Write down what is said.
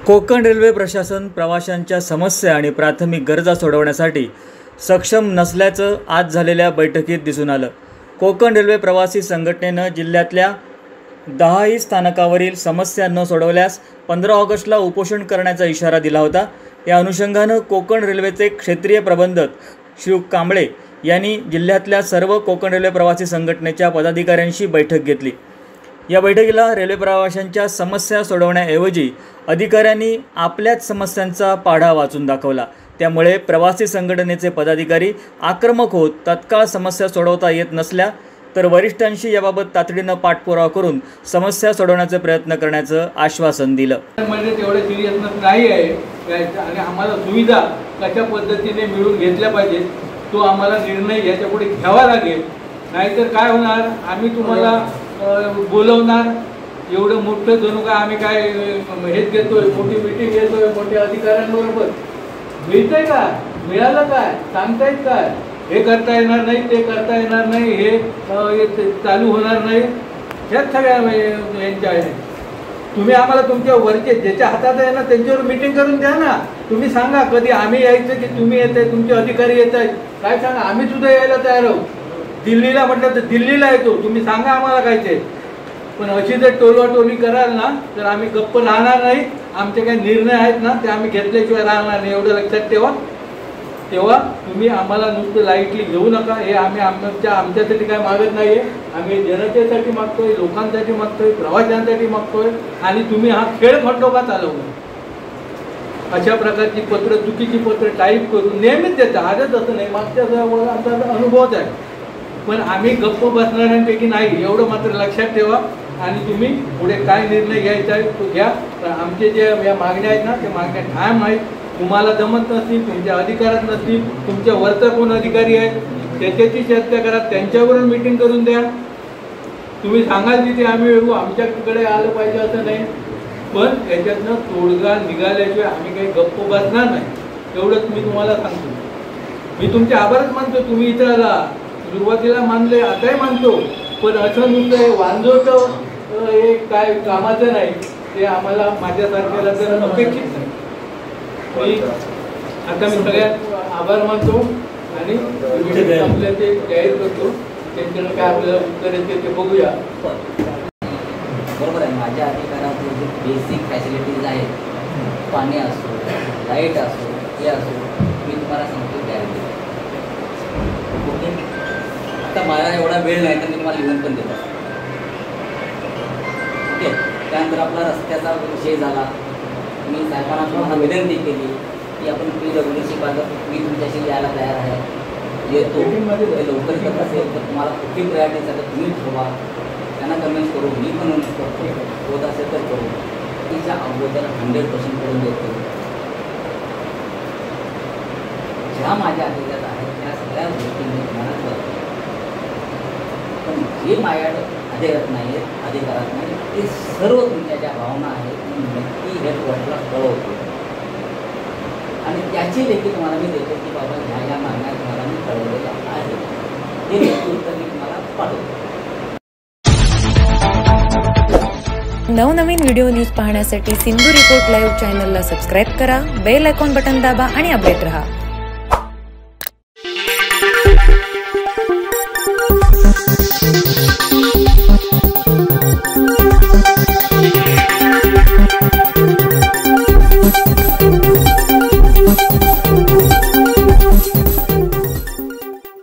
Konkan railway प्रशासन प्रवाशांच्या समस्या आणि प्राथमिक गरजा सोडवण्यासाठी सक्षम नसल्याचं आज झालेल्या बैठकीत दिसून आलं। कोकण रेल्वे प्रवासी संघटनेनं जिल्ह्यातल्या 10 स्थानकावरील समस्या न सोडवल्यास 15 ऑगस्टला उपोषण करण्याचा इशारा दिला होता। या अनुषंगानं कोकण रेल्वेचे क्षेत्रीय प्रबंधक शिव कांबळे यांनी जिल्ह्यातल्या सर्व कोकण रेल्वे प्रवासी संघटनेच्या पदाधिकाऱ्यांशी बैठक घेतली। या बैठकीला रेल्वे प्रवाशांच्या समस्या सोडवण्याऐवजी अधिकाऱ्यांनी आपल्याच समस्यांचा पाढा वाचून दाखवला। त्यामुळे प्रवासी संघटनेचे पदाधिकारी आक्रमक होत तत्काळ समस्या सोडवता येत नसल्या तर वरिष्ठांशी याबाबत तातडीनं पाठपुरावा करून समस्या सोडवण्याचे प्रयत्न करण्याचं आश्वासन दिलं। म्हणजे तेवढे सिरियसनेस नाही आहे आणि आम्हाला सुविधा कशा पद्धतीने मिळून घेतल्या पाहिजे तो आम्हाला निर्णय याच्यापुढे घ्यावा लागेल। नाहीतर काय होणार, आम्ही तुम्हाला बोलवणार एवढं मोठं जणू काय आम्ही काय हेच घेतोय, मोठी मीटिंग घेतोय मोठ्या अधिकाऱ्यांबरोबर। मिळतंय का, मिळालं काय, सांगतायत काय, हे करता येणार नाही ते करता येणार नाही, हे चालू होणार नाही, ह्याच सगळ्या यांच्या आहे। तुम्ही आम्हाला तुमच्या वरचे ज्याच्या हातात आहे ना त्यांच्यावर मीटिंग करून द्या ना। तुम्ही सांगा कधी आम्ही यायचं की तुम्ही येत आहे, तुमचे अधिकारी येत आहेत, काय सांगा, आम्ही सुद्धा यायला तयार आहोत। दिल्लीला म्हटलं तर दिल्लीला येतो, तुम्ही सांगा आम्हाला काय ते। पण अशी जर टोलवाटोली कराल ना तर आम्ही गप्प राहणार नाही। आमचे काही निर्णय आहेत ना ते आम्ही घेतल्याशिवाय राहणार नाही, एवढं लक्षात ठेवा। तेव्हा तुम्ही आम्हाला नुसतं लाईटली घेऊ नका। हे आम्ही आमच्यासाठी काय मागत नाही आहे, आम्ही जनतेसाठी मागतोय, लोकांसाठी मागतोय, प्रवाशांसाठी मागतोय। आणि तुम्ही हा खेळ खंडोबा चालवला। अशा प्रकारची पत्र, चुकीची पत्र टाईप करून नेहमीच देतात, आजच असं नाही, मागच्या आमचा अनुभवच आहे। पण आम्ही गप्प बसणाऱ्यांपैकी नाही, एवढं मात्र लक्षात ठेवा। आणि तुम्ही पुढे काय निर्णय घ्यायचा आहे तो घ्या। पण आमचे जे या मागण्या आहेत ना त्या मागण्या ठाम आहेत। तुम्हाला जमत नसतील, तुमच्या अधिकारात नसतील, तुमच्या वरचा कोण अधिकारी आहे त्याच्याची चर्चा करा, त्यांच्यावरून मीटिंग करून द्या। तुम्ही सांगाल तिथे आम्ही येऊ, आमच्याकडे आलं पाहिजे असं नाही। पण याच्यातनं तोडगा निघाल्याशिवाय आम्ही काही गप्प बसणार नाही, एवढंच मी तुम्हाला सांगतो। मी तुमचे आभारच मानतो, तुम्ही इथं आला, सुरुवातीला मानले आताही मानतो। पण असं नुसतं वांजोटं हे काय कामाचं नाही, ते आम्हाला माझ्यासारख्याला तर अपेक्षित नाही। आता मी सगळ्यात आभार मानतो आणि आपल्या ते जाहीर करतो। त्यांच्याकडे काय आपल्याला उत्तर येते ते बघूया। बरोबर आहे, माझ्या अधिकारात जे बेसिक फॅसिलिटीज आहेत, पाणी असो, लाईट असो, हे असो, मी तुम्हाला सांगतो गॅरंटी। ओके, आता मला एवढा वेळ नाही तर मी तुम्हाला लिहून पण देतो। ओके, त्यानंतर आपला रस्त्याचा विषय झाला। मी साहेबांना तुम्हाला विनंती केली की आपण PWC बाबत मी तुमच्याशी यायला तयार आहे, येतो, ते लवकर करत असेल तर तुम्हाला कुठली प्रायोरिटी असेल तुम्ही ठेवा, त्यांना कन्व्हिन्स करू, मी पण करतो, होत असेल तर करू। तिच्या अगोदर 100% करून देतो। ज्या माझ्या अधिकारात आहेत त्या सगळ्या गोष्टी मी तुम्हाला करतो। पण जे माझ्या अधिकारात नाही आहेत, अधिकारात नाही, ते सर्व तुमच्या ज्या भावना आहेत मी नक्की हेडक्वार्टरला कळवतो। आणि त्याची देखील तुम्हाला मी देतो की बाबा ह्या मागण्या तुम्हाला मी कळवलेल्या आहेत, हे देखील उत्तर मी तुम्हाला पाठवतो। नवनवीन व्हिडिओ न्यूज पाहण्यासाठी सिंधू रिपोर्ट लाईव्ह चॅनलला सबस्क्राईब करा, बेल आयकॉन बटन दाबा आणि अपडेट रहा।